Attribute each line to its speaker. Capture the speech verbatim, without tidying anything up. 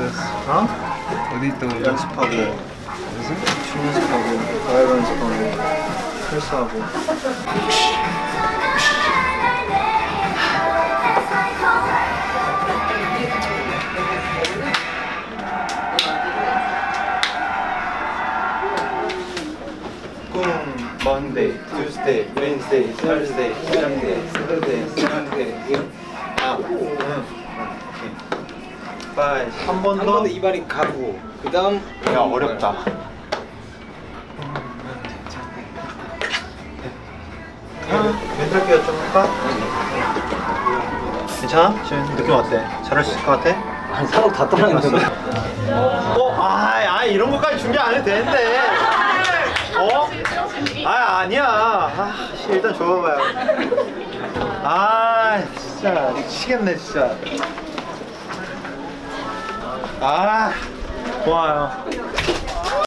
Speaker 1: 어? 어디 또
Speaker 2: 연습하고
Speaker 1: 무슨?
Speaker 2: 춤 연습하고 과외 연습하고 헬스하고. 꿈 Monday, Tuesday, Wednesday, Thursday, Friday, Saturday, Sunday. 아, 응. 오케이. 한 번
Speaker 3: 한
Speaker 2: 더.
Speaker 3: 번도 이발인 가고 그 다음
Speaker 2: 야 어렵다. 멘탈 기어 좀 할까? 괜찮아? 지금 느낌 어때? 잘할 수 있을 것 같아?
Speaker 3: 한 사람 다 떨어졌는데.
Speaker 2: 어? 아, 아 이런 것까지 준비 안 해도 되는데. 어? 아 아니야. 아, 씨, 일단 줘봐요. 아 진짜 미치겠네 진짜. 아 고마워요.